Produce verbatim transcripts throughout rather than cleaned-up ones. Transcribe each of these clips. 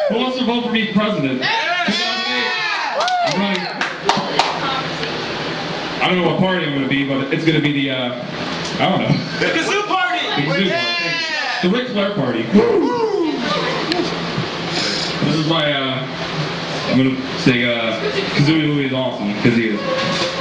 Who wants to vote for me for president? I'm running. I don't know what party I'm going to be, but it's going to be the, uh, I don't know. The Kazoo party! The Kazoo yeah. party. The Ric Flair party. Woo! This is why, uh, I'm going to say, uh, Kazooie Louie is awesome, because he is.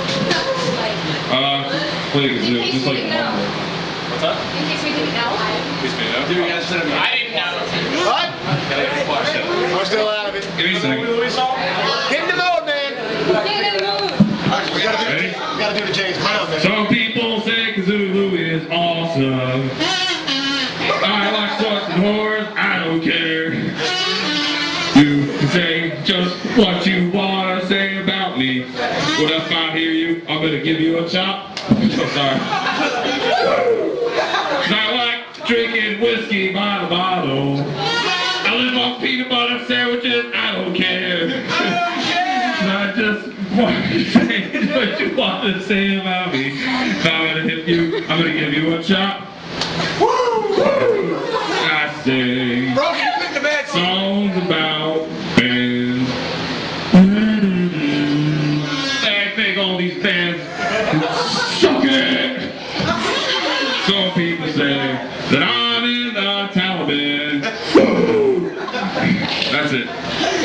Uh, play the kazoo, just like the bumper. What's up? In case we didn't know. In case we didn't know? Dude, you guys said it. I didn't know. What? I'm still out of it. Give me a second. Get in the mode, man. Get in the mood. Alright, we gotta do, we gotta do the James Brown, man. Some people say Kazooie Louie is awesome. I like sluts and whores, I don't care. You can say just what you wanna say about me. What if I hear you? I'm gonna give you a chop. I'm sorry. I like drinking whiskey by the bottle. I live on peanut butter sandwiches, I don't care. I just want to say what you want to say about me. If I'm gonna hit you, I'm gonna give you a chop. I sing songs about bands. I think all these bands suck it. Some people say that I'm in the Taliban. That's it.